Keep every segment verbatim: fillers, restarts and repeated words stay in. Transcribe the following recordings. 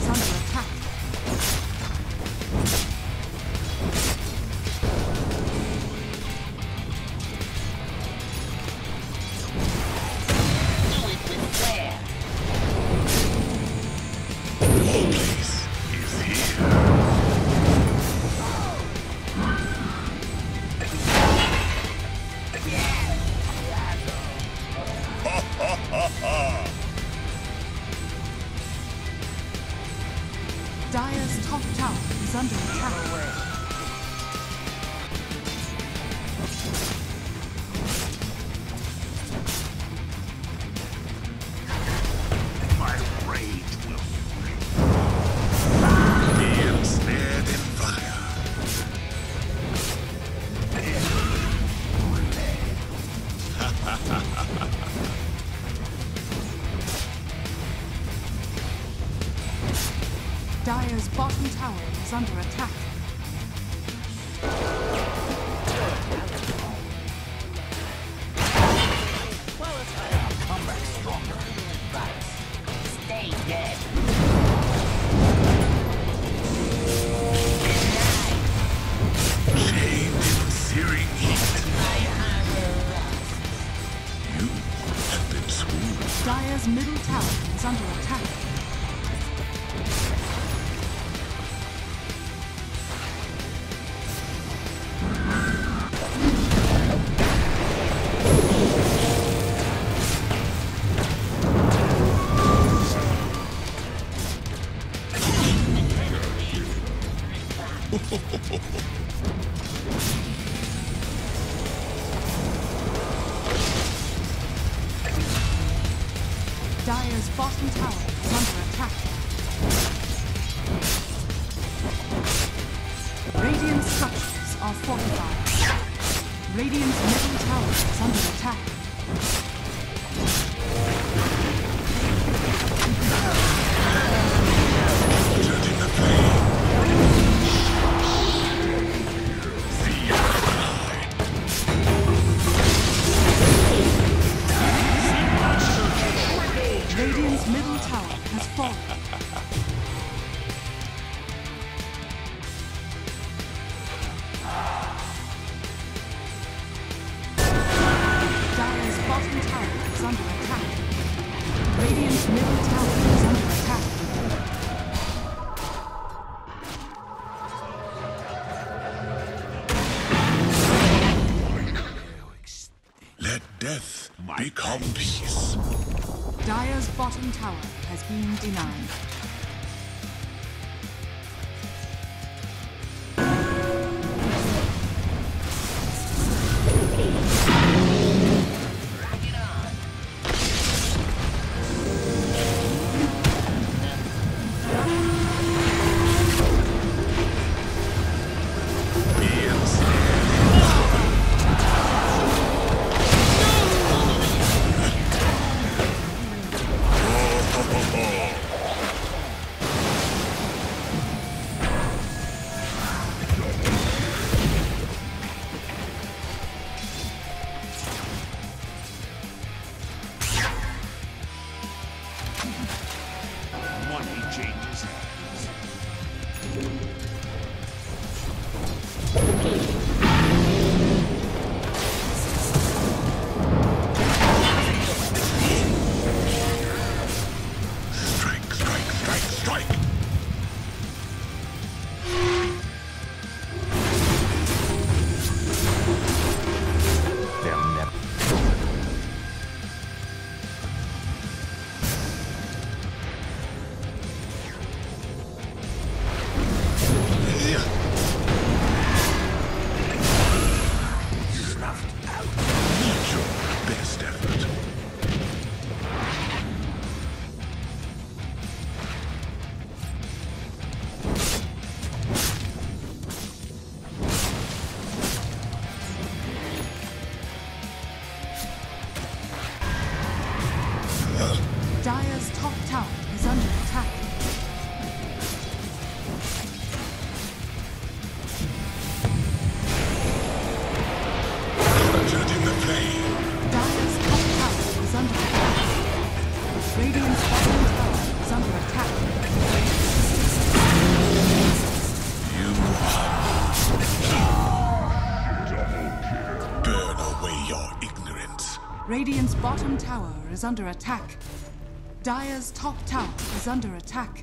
is under attack. Dire's top tower is under attack. My rage will be ensnared in fire. Dire's bottom tower is under attack. I'll come back stronger. Stay dead. Chained in searing heat. You have been swooned. Dire's middle tower is under attack. Dire's bottom tower is under attack. Radiant structures are fortified. Radiant's middle tower is under attack. Judging the flame. See your eye. Radiant's middle tower has fallen. Dire's bottom tower is under attack. Radiant's middle tower is under attack. Let death become peace. Dire's bottom tower has been denied. Money changes hands. Strike, strike, strike, strike! They'll never. Radiant's bottom tower is under attack. Dire's top tower is under attack.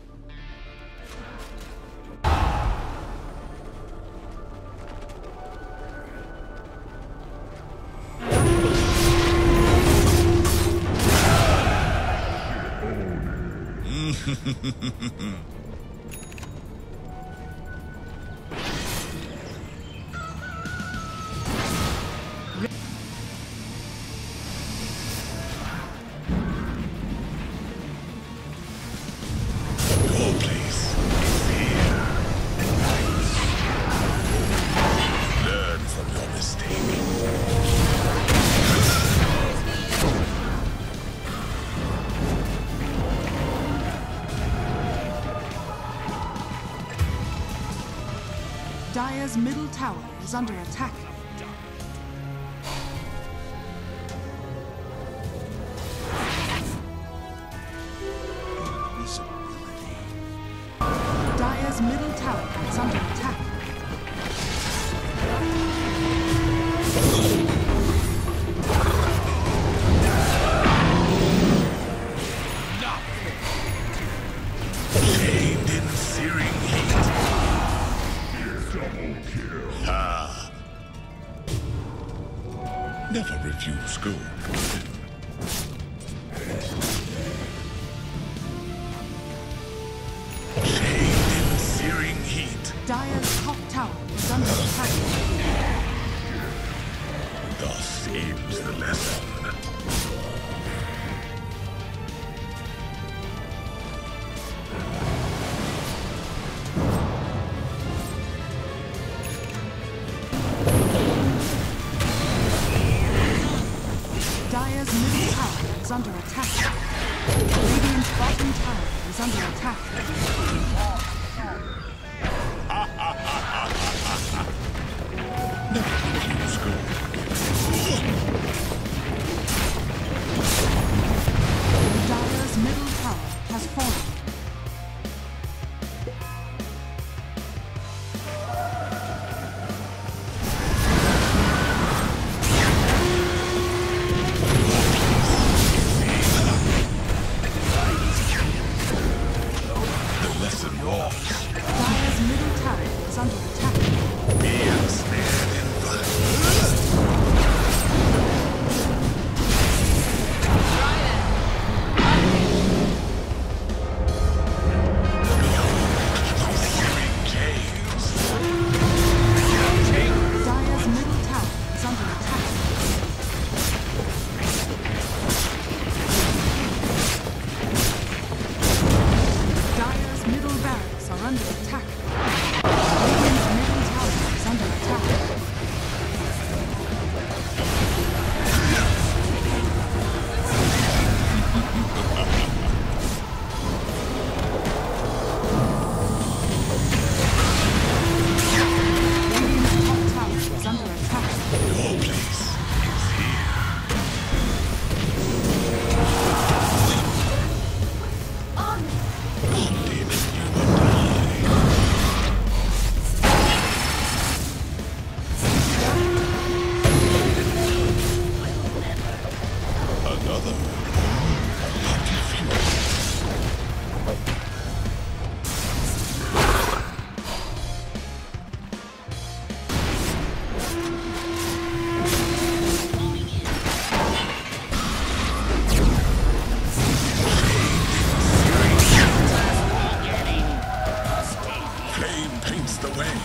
Dire's middle tower is under attack. Dire's middle tower is under attack. Chained in searing heat. Double kill. Ah. Never refuse gold. Chained in searing heat. Dire's top tower is under attack. Thus ends the lesson. Dire's middle tower is under attack. Radiant's bottom tower is under attack. Refuse gold. Dire's middle tower has fallen. The lesson was Dire's middle tower is under attack. be ensnared in fire. Searing chains. Dire's middle tower is under attack. Dire's middle barracks are under attack. Radiant's middle tower is under attack. Radiant's top tower is under attack. Your place is here. Bonded, you and I. Another lucky few. Flame paints the way.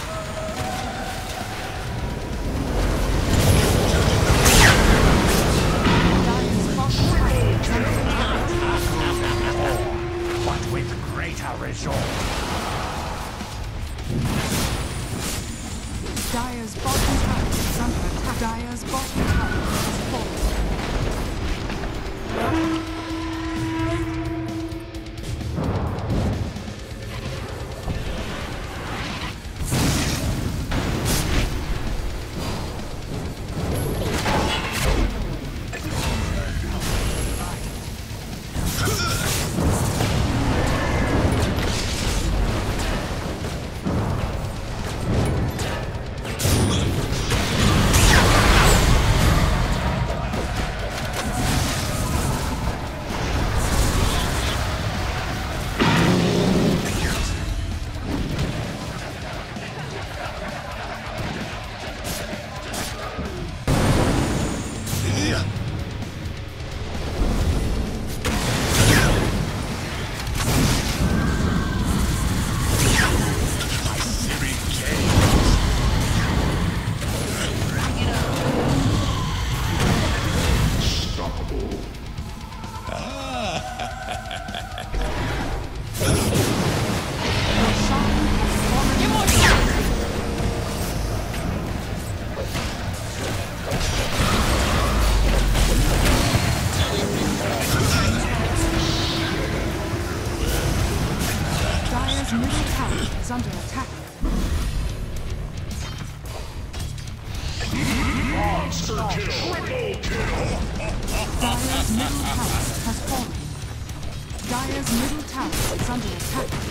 Dire's bottom tower is under attack. But with greater resolve. Dire's bottom tower is under attack. Dire's bottom tower has fallen. middle tower is under attack. Monster kill! Triple kill! Dire's middle tower has fallen. Dire's middle tower is under attack.